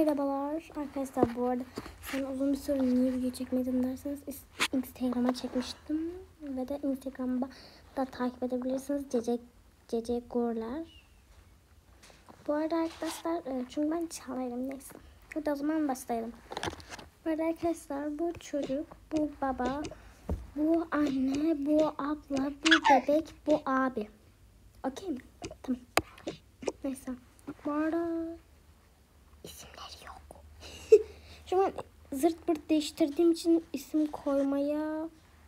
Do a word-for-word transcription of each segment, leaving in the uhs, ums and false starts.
Merhabalar arkadaşlar, bu arada sen uzun bir süre niye video çekmedin derseniz Instagram'a çekmiştim ve de Instagram'da da takip edebilirsiniz. Cece Cece Gorler. Bu arada arkadaşlar, çünkü ben çalarım, neyse. Hadi o zaman başlayalım. Bu arada arkadaşlar, bu çocuk, bu baba, bu anne, bu abla, bu bebek, bu abi. Okey mi? Tamam. Neyse. Bu arada isimleri yok. Şu an zırt pırt değiştirdiğim için isim koymaya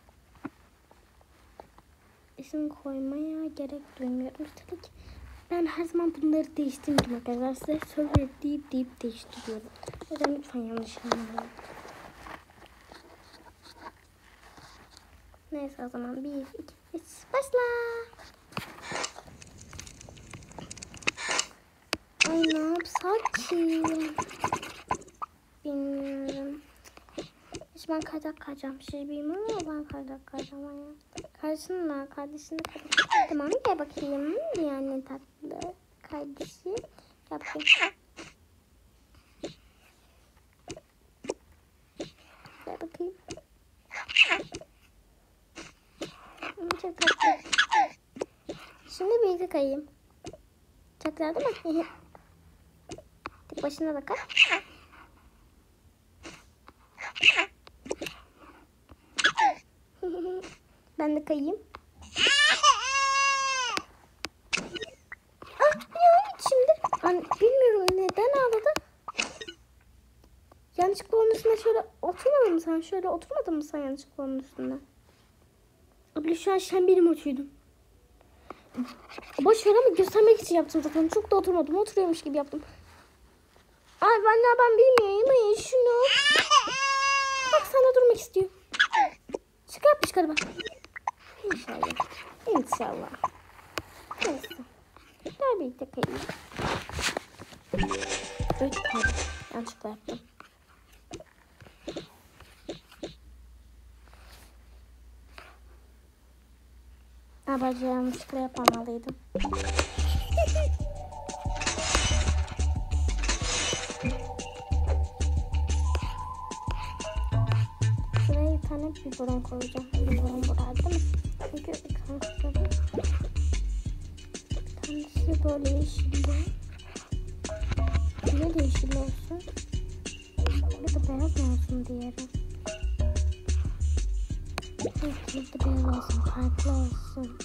isim koymaya gerek duymuyorum. Tabii ki ben her zaman bunları değiştirmiyorum arkadaşlar. Size server deyip deyip değiştiriyorum. O yüzden lütfen yanlış anlamayın. Neyse o zaman bir, iki, üç, başla. Ay ne yapsak ki? Bilmiyorum. Hiç ben kaydak kayacağım. Siz bilmiyorum ama ben kaydak kayacağım. Yani. Kardeşinle, kardeşinle kaydak. Tamam, gel bakayım. Yani tatlı kardeşi. Gel bakayım. Gel bakayım. Çok tatlı. Şimdi birlikte kayayım. Çok güzel değil mi? Tek başına da kay. Ben de kayayım. Ah, ne oldu şimdi? An bilmiyorum neden ağladı. Yanlışlıkla onun üstüne şöyle oturmadın mı sen? Şöyle oturmadın mı sen yanlışlıkla onun üstüne? Abla şu an sen benim oturuyordum. Boş ver ama göstermek için yaptım zaten. Çok da oturmadım. Oturuyormuş gibi yaptım. Ay ben ne ben bilmiyorum. Ay şunu. Bak sana durmak istiyor. Şaka yapmış galiba. İnşallah. İnşallah. Neyse. Gel birlikte kayayım. Evet pardon. Yanlışlıkla yaptım. Abarca yanlışlıkla yapamalıydım. Şuraya bir tane biberon koyacağım. Biberon buraya değil mi? Çünkü kanatları bir tanesi böyle yeşilli. Niye de yeşilli olsun? Bir de beyaz mı olsun diğeri? Bir de beyaz olsun, farklı olsun.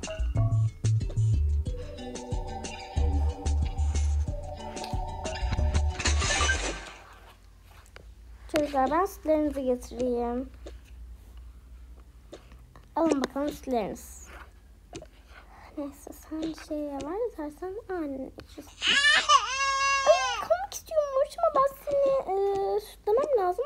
Çocuklar ben sütlerinizi getireyim. Alın bakalım sütleriniz. Neyse sen şeye var dersen anne. Ay kalmak istiyormuş ama ben seni e, sütlemem lazım.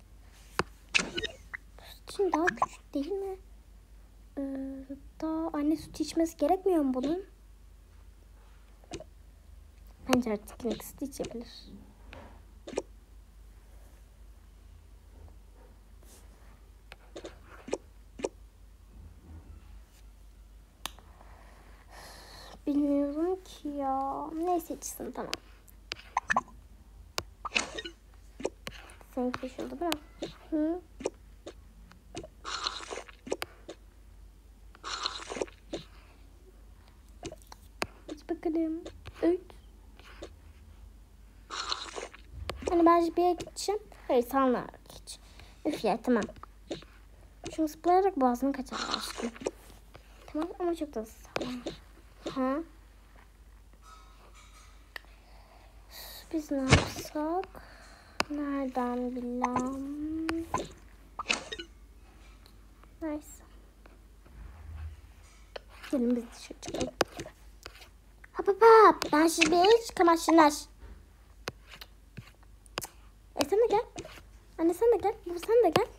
Süt için daha küçük değil mi? E, daha anne süt içmesi gerekmiyor mu bunun? Bence artık ilk süt içebilir. Bilmiyorum ki ya. Neyse içsin tamam. Seninki şurada değil mi? Hı? İç bakalım. Üç. Hani ben bir yere gideceğim. Hayır sanma hiç. Üf ya tamam. Şunu zıplayarak boğazını kaçar aşkım. Tamam ama çok da sağlam. Ha? Biz ne yapsak? Nereden bilmem. Neyse. Gelin biz dışarı çıkalım. Hop hop hop. Ben şimdi bir kamaşırlar. E sen de gel. Anne sen de gel. Bu sen de gel.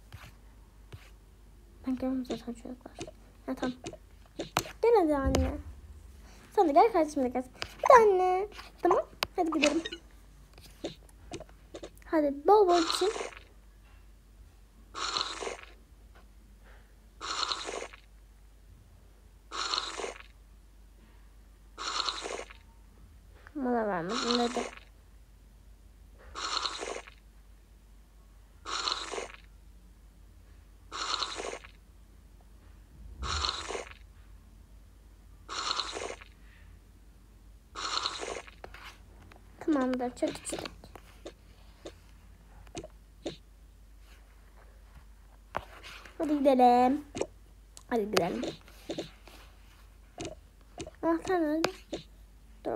Ben gelmem zaten çocuklar. Ha tamam. Gel hadi anne. Sen de gel, kardeşim de gel. Hadi anne. Tamam. Hadi gidelim. Hadi bol bol için. Mola vermedim dedi. Tamamdır. Çok küçük. Hadi gidelim. Hadi gidelim. Anahtar nerede? Dur.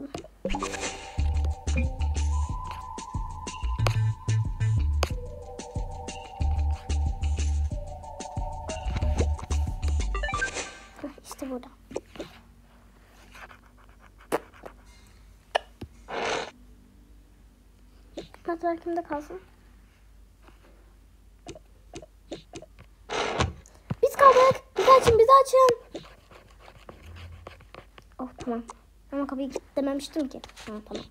İşte burada. Anahtar kimde kalsın? Biz kaldık. Bizi açın, bizi açın. Oh tamam. Ama kapıyı kilitlememiştim ki. Ha, tamam.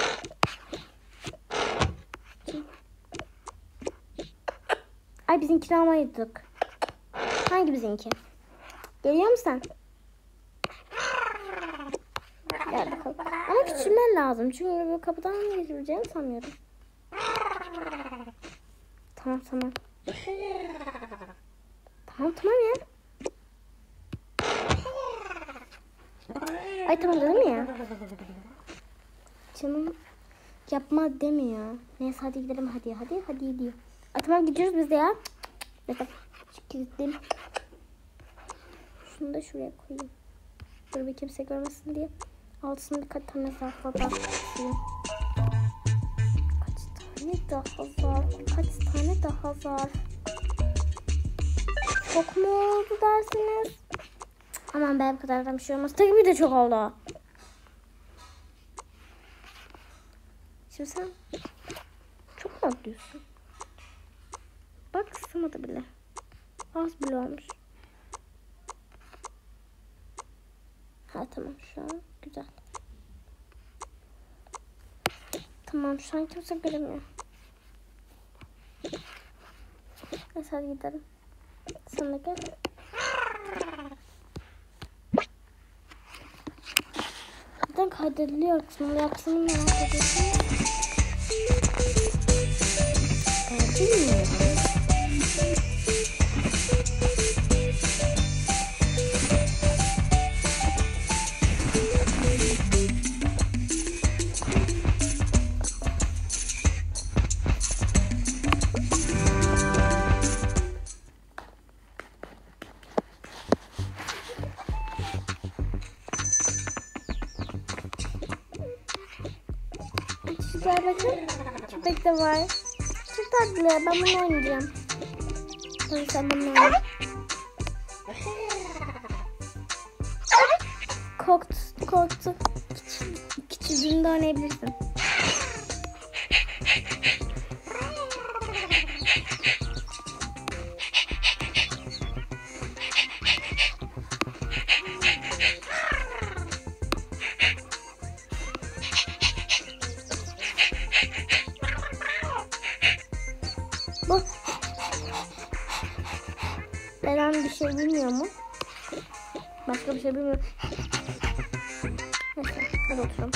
Ay bizimkini almaydık. Hangi bizimki? Geliyor musun sen? Gel bakalım. Ama küçülmen lazım. Çünkü bu kapıdan geçebileceğini sanmıyorum. Tamam tamam. Tamam tamam ya. Ay tamam dedim ya. Canım yapma demiyor. Neyse hadi gidelim hadi hadi hadi diyor. Ay tamam gidiyoruz biz de ya. Neyse kilitledim. Şunu da şuraya koyayım. Dur bir kimse görmesin diye. Altısını birkaç tane zarfla da koyayım. Kaç tane daha zarf? Kaç tane daha zarf? Çok mu oldu dersiniz? Aman be bu kadardan bir şey olmaz. Tabii de çok oldu. Şimdi sen çok mu atlıyorsun? Bak sığmadı bile. Az bile olmuş. Ha tamam şu an güzel. Tamam şu an kimse göremiyor. Neyse hadi gidelim. Sen de gel. Neden kaydediliyor kısmını yapsını merak ediyorsun? Ee, bilmiyorum. Gel bakın. Köpek de var. Çok tatlı. Ben bunu oynayacağım. Hadi sen bunu oyna. Korktu. Korktu. Küçücüğünde oynayabilirsin. Bu Beren bir şey bilmiyor mu? Başka bir şey bilmiyor. Neyse hadi oturalım.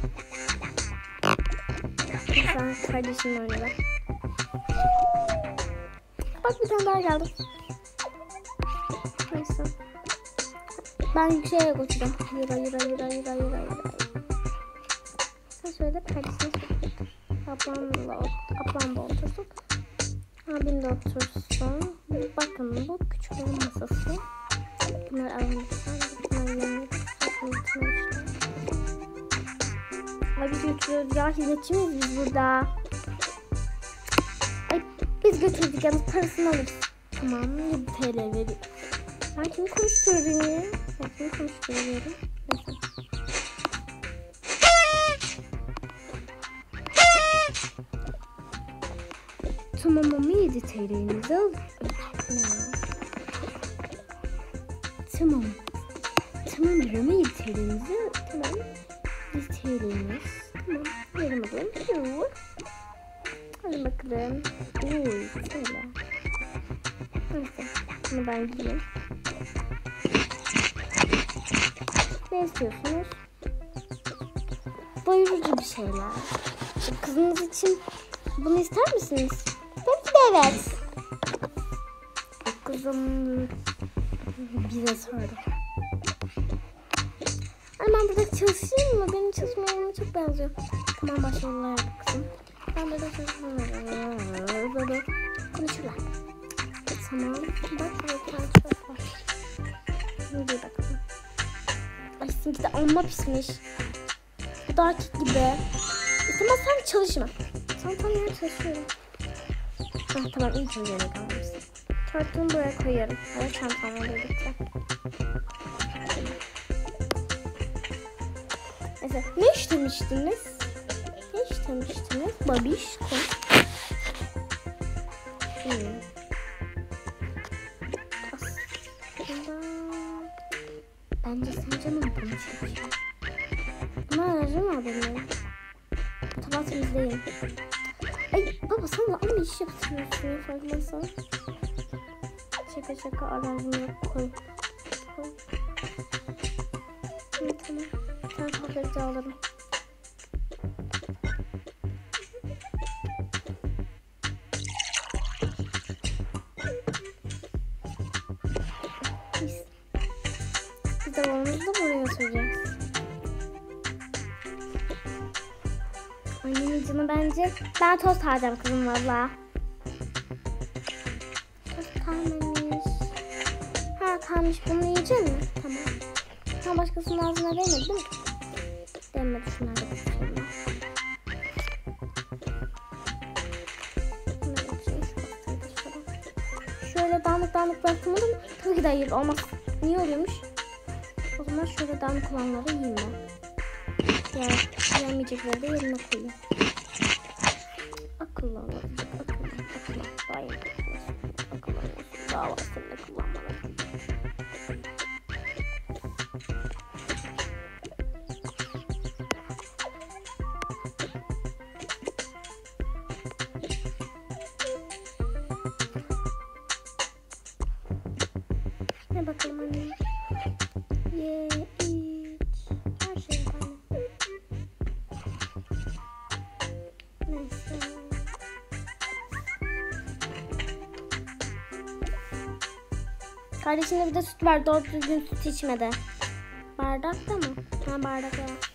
Sen kardeşimle oyna. Bak bir tane daha geldi. Neyse. Ben şeye götüreceğim. Yürü yürü yürü yürü yürü yürü. Sen söyle kardeşine söyle. Ablamla, ablam da otursun. Abim de otursun. Bakın bu küçüklerin masası. Bunlar almışlar. Bunlar yemek. Ay biz götürüyoruz ya. Hizmetçi miyiz biz burada? Ay biz götürdük yalnız parasını alırız. Tamam yedi TL veriyorum. Ben kimi konuşturuyorum ya? Ben kimi konuşturuyorum? Neyse. Tamam ama yedi T L'nizi al. Ne ya? Tamam. Tamam ama yedi T L'nizi al. Tamam. yedi T L'niz. Tamam. Verim alalım. Yok. Hadi bakalım. Uy. Şöyle. Neyse. Bunu ben gideyim. Ne istiyorsunuz? Doyurucu bir şeyler. Kızınız için bunu ister misiniz? Tabii ki de evet. Kızım bize sordu. Ben burada çalışayım mı? Benim çalışma yerime çok benziyor. Tamam başarılar kızım. Ben burada çalışıyorum. Böyle konuşurlar. Tamam. Bak burada çok var. Şimdi bakalım. Ay sizinki de amma pismiş. Bu da erkek gibi. İstemez sen çalışma. Sen tam yer çalışıyorum. Ah, tamam iyi ki yerine kalmışsın. Çarptığımı buraya koyuyorum. Evet çantamla birlikte. Mesela ne işlemiştiniz? Ne işlemiştiniz? Babiş koy. Hmm. Aslında bence sen canım konuşuyor. Buna enerjim var benim. Tabağı temizleyeyim. Ay baba sen de ama iş yaptırıyorsun ya farkındaysan. Şaka şaka alerjimi koy. Koy. Evet, tamam. Sen tablet'i alırım. Biz, biz de babamızı da buraya götüreceğiz. Annemin canı bence. Ben tost alacağım kızım valla. Tost kalmamış. Ha kalmış, bunu yiyecek mi? Tamam. Sen başkasının ağzına değmedi değil mi? Değmedi, şunları da bakıyorum. Şöyle dağınık dağınık bıraktım onu mu? Tabii ki de hayır olmaz. Niye oluyormuş? O zaman şöyle dağınık olanları yiyeyim ben. Yani yemeyecekleri de yerine koyayım. Akıllı olacak, akıllı, akıllı. Daha iyi akıllı, akıllı olsun. Daha var seninle kullanmaları. Ne bakalım anne. Ye, iç. Her şey yapalım. Neyse. Kardeşinde bir de süt var. Doğru düzgün süt içmedi. Bardakta mı? Ha bardakta var.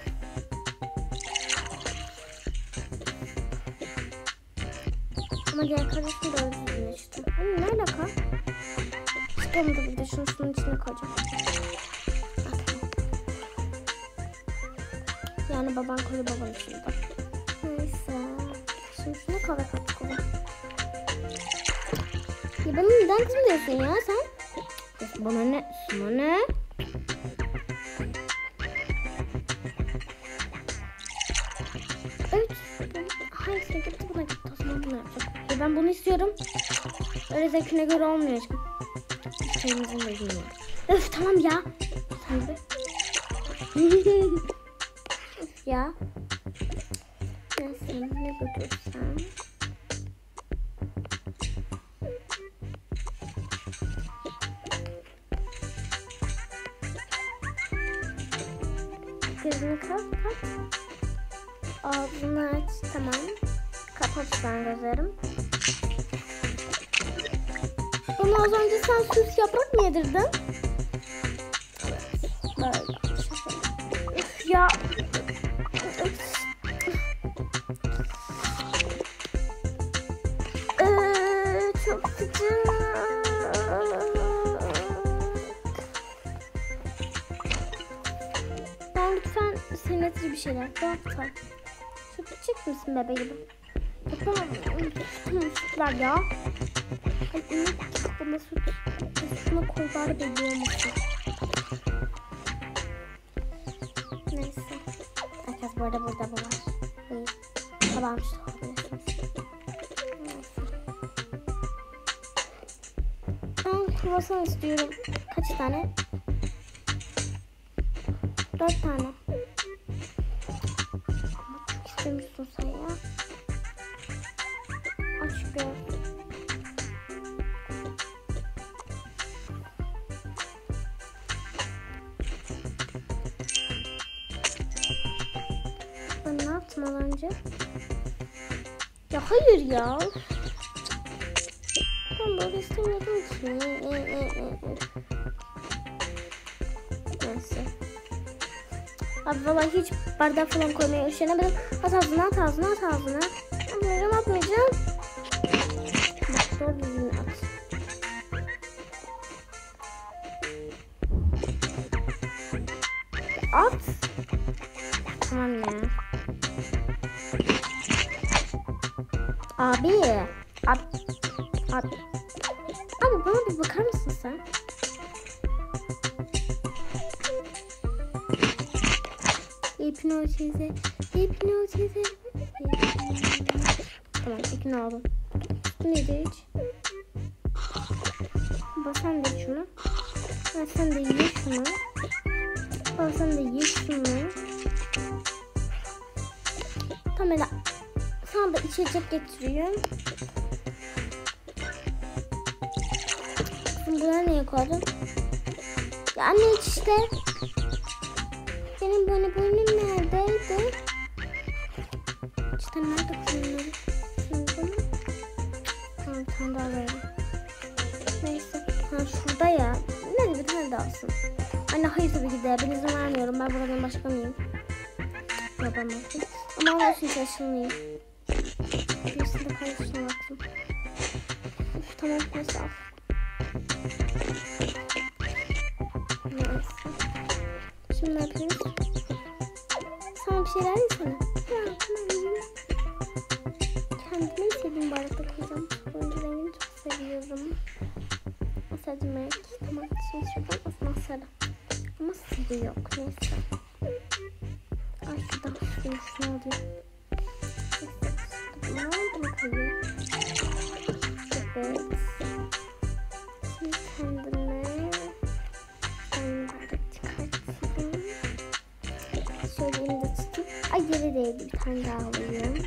Ama diğer kardeşim de doğru düzgün içti. Anne ne alaka? Çıkamadı bir de şunu şunun içine koyacağım. Yani baban koyu baban içinde. Neyse. Şimdi şunu kahve kattık ona. Ya bana neden kızım diyorsun ya sen? Bana ne? Bana ne? Evet. Hangisine gitti buna gitti. O zaman bunu yapacağım. Ya ben bunu istiyorum. Öyle zevkine göre olmuyor aşkım. Şeyimizin de bilmiyorum. Öf tamam ya. Sen de. Öf ya. Neyse ne götürsem. Gözünü kapat. Ağzını aç. Tamam. Kapat ben gözlerim. Bana az önce sen süs yaprak mı yedirdin? Böyle. Üf ya. Üf. Ee, çok sıcak. Ben lütfen sinirletici bir şeyler. Lütfen. Şu küçük misin bebeğim? Yapamam. Sütler ya. Ay ünlü bana süt. Şuna koy bari bebeğe musun? Neyse. Herkes bu arada burada bu var. İyi. Tamam işte. Neyse. Ben kruvasan istiyorum. Kaç tane? Dört tane. Ama çok istemişsin sen ya. Aç gör. Ben ne yaptım az önce? Ya hayır ya. Ben böyle istemiyordum ki. Neyse. Abi valla hiç bardak falan koymaya üşenemedim. At ağzına, at ağzına, at ağzına. Atmayacağım, atmayacağım. Bak doğru düzgün at. At. Tamam ya. Abi. Abi. Abi. Abi bana bir bakar mısın sen? Hipnotize. Hipnotize. Tamam ikna oldum. Bu neydi hiç? Bak sen de şunu. Ha, sen de ye şunu. Bak sen de ye şunu. Tamam öyle. Sana da içecek getiriyorum. Buraya neye koydun? Ya anne iç işte. Benim böyle boynum neredeydi? İşte nerede koyunları? Şurada mı? Tamam bir tane daha verelim. Neyse. Ha şurada ya. Ne bir tane daha alsın. Anne hayır tabii ki de. Ben izin vermiyorum. Ben buradan başka mıyım? Yapamazsın. Ama Allah için çalışılmayayım. Birisinde kardeşine baktım. Üf tamam neyse al. Neyse. Şimdi ne yapayım? Sana bir şeyler yesene. Ya tamam. Kendime istediğim bardakta koyacağım. Turuncu rengini çok seviyorum. Sadece renk. Tamam şimdi şuradan aslında sarı. Ama sarı yok. Neyse. Ay şuradan şunu şunu alayım. Neyse. Bunu koyayım. Evet. Şimdi kendime ben bardak çıkartayım. Şöyle elimde tutayım. Ay yere değdi. Bir tane daha alayım.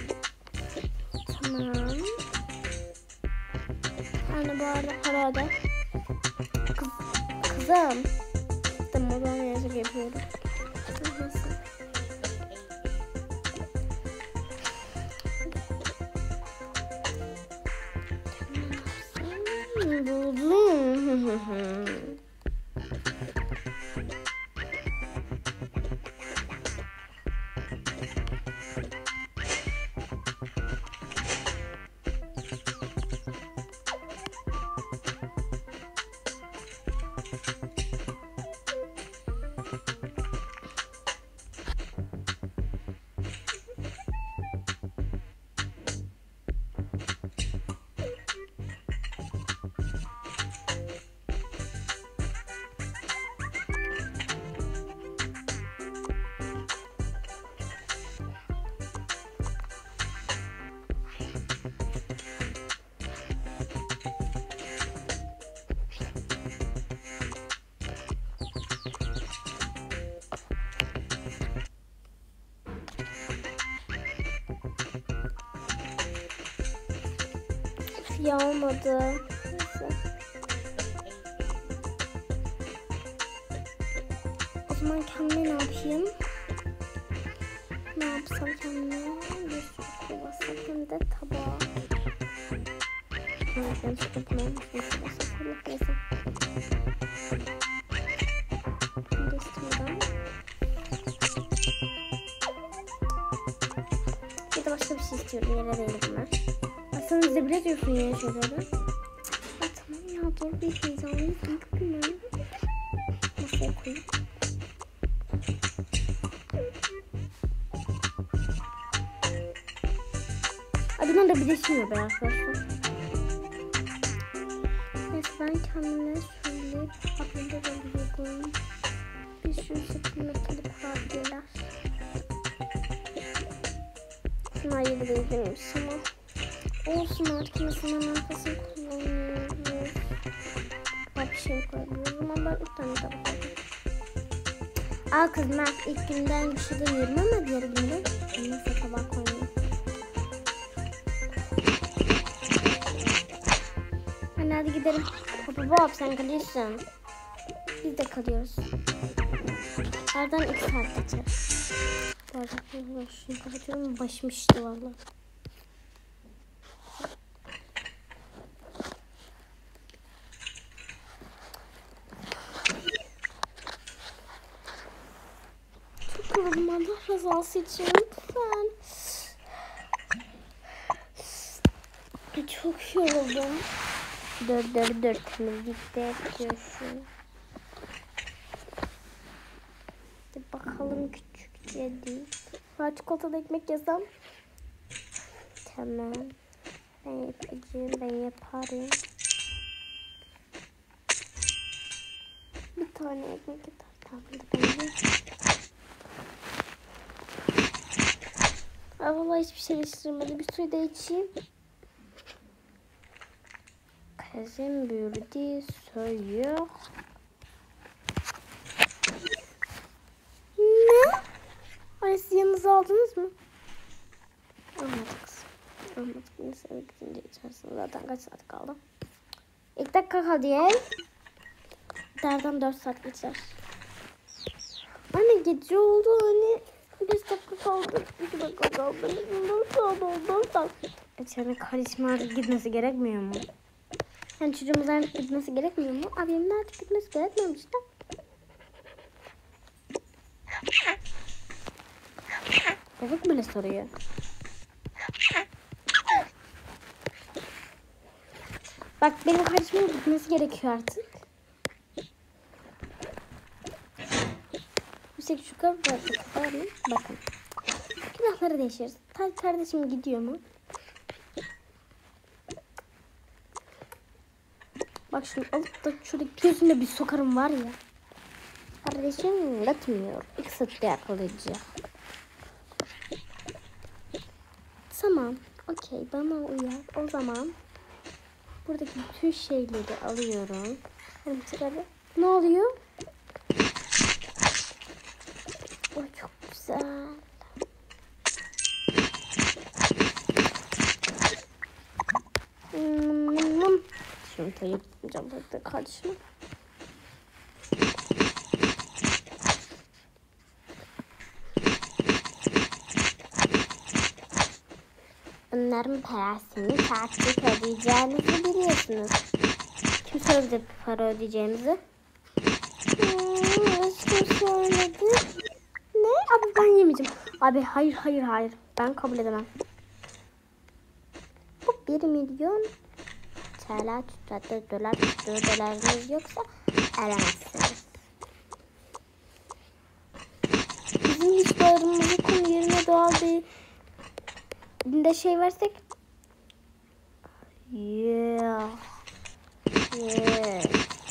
Tamam. Anne bu arada parada. Kız, kızım. Tamam ben yazık yapıyorum. Neyse. Buldum. Ya olmadı. Neyse. O zaman kendime ne yapayım? Ne yapsam kendime? Bir sürü kovasam hem de tabağa. Evet ben çok yapmam. Neyse. Neyse. Şimdi üstümden. Bir de başka bir şey istiyorum. Yere değil bunlar. Sen bize bile diyorsun ya şeyleri. Ay tamam ya dur bir heyecanlıyım. Bilmiyorum. Masaya koyayım. Ay bundan da birleşmiyor be arkadaşlar. Neyse ben kendime şöyle aklımda da biliyorum. Bir sürü sıkıntılı kurabiyeler. Şunlar yedi değilmiş ama. Olsun artık insanın arkasını kullanıyoruz. Bak bir şey koyabiliyoruz ama ben üç tane tabak koydum. Al kız Mert ilk günden bir şey demiyorum ama diğer günden neyse tabak koyuyorum. Hadi hadi gidelim. Hop hop sen kalıyorsun. Biz de kalıyoruz. Aradan iki saat geçer. Bu arada şunu kapatıyorum başım işte valla. yoruldum Allah rızası için lütfen. Çok yoruldum. Dur dur dur. Temizlikte yapıyorsun. Hadi bakalım küçükçe değil. Ben çikolatalı ekmek yesem. Tamam. Ben yapacağım. Ben yaparım. Bir tane ekmek yeter. Tamam da bence. Ay vallahi hiçbir şey değiştirmedi. Bir suyu da içeyim. Kızım büyüdü soyuyor. Ne? Ay siz yanınıza aldınız mı? Almadık. Almadık. Neyse eve gidince içerisinde zaten kaç saat kaldı? İlk dakika kaldı ya. Derden dört saat geçer. Anne gece oldu hani. beş dakika kaldı. iki dakika kaldı. dört saat oldu. dört saat. İçeride kardeşime artık gitmesi gerekmiyor mu? Yani çocuğumuzun artık gitmesi gerekmiyor mu? Abimin artık gitmesi gerekmiyor mu işte? Bebek böyle soruyor. Bak benim kardeşimin gitmesi gerekiyor artık. Yüksek şu kadar var mı? Bakın. Günahları değişiriz. Tabii kardeşim gidiyor mu? Bak şunu alıp da şurada gözüne bir sokarım var ya. Kardeşim yatmıyor. İkisi de yakalayacak. Tamam. Okey. Bana uyar. O zaman buradaki bütün şeyleri alıyorum. Hadi çıkardı. Ne oluyor? O çok güzel. Hmm. Şimdi yapacağım burada kardeşim. Bunların parasını takip edeceğinizi biliyorsunuz. Kim söyledi para ödeyeceğimizi? Hmm, kim söyledi? Ne? Abi ben yemeyeceğim. Abi hayır hayır hayır. Ben kabul edemem. Bu bir milyon T L tuttu, dolar tuttu, dolarınız yoksa alamazsınız. Bizim hiç bağırımızı konu yerine doğal bir de şey versek. Yeah. Yeah.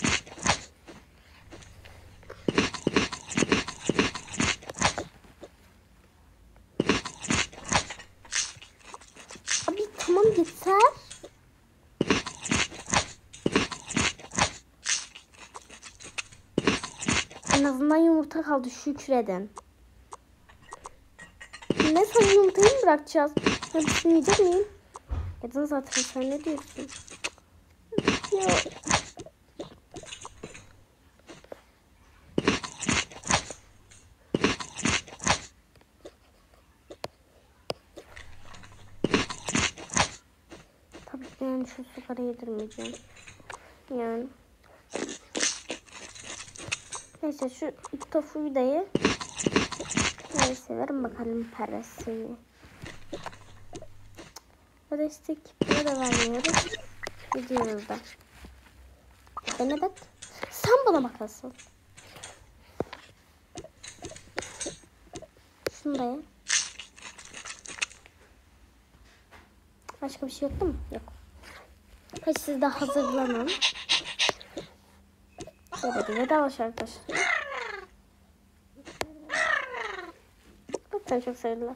Abi tamam yeter. En azından yumurta kaldı, şükredin. Ne sana yumurtayı mı bırakacağız? Ben düşünmeyecek miyim? Yedin zaten, sen ne diyorsun? Ya. Tabii ki yani şu sigara yedirmeyeceğim. Yani. Neyse şu iki tofuyu da ye. Neyse verin bakalım parasını. Destek para da vermiyoruz. Gidiyoruz da. Bana bak. Sen bana bak asıl. Şunu da ye. Başka bir şey yok değil mi? Yok. Hadi siz de hazırlanın. Böyle bir vedalaş arkadaşlar. Lütfen çok sevdiler.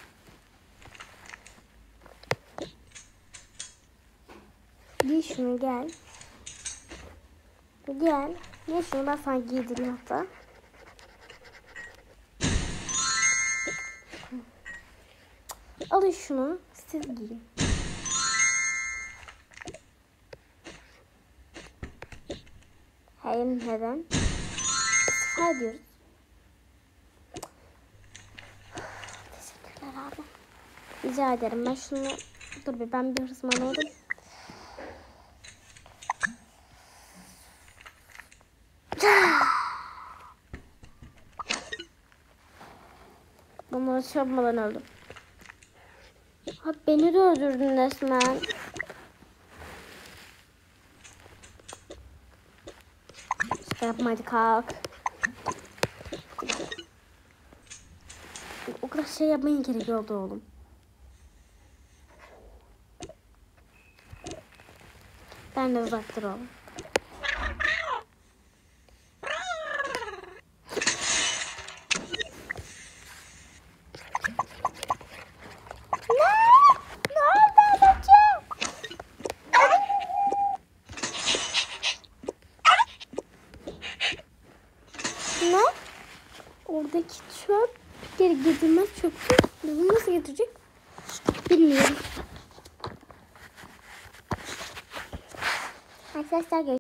Giy şunu gel. Gel. Giy şunu, ben sana giydireyim hatta. Alın şunu. Siz giyin. Hayır neden? İstifa ediyoruz. Teşekkürler abi. Rica ederim. Ben şunu... Dur bir, ben bir hırsman oldum. Savaş yapmadan öldüm. Ha, beni de öldürdün resmen. İşte yapma, hadi kalk. O kadar şey yapmaya gerek yoktu oğlum. Ben de uzak dur oğlum. Ne? Oradaki çöp geri getirmez çöpü. Bunu nasıl getirecek? Bilmiyorum. Arkadaşlar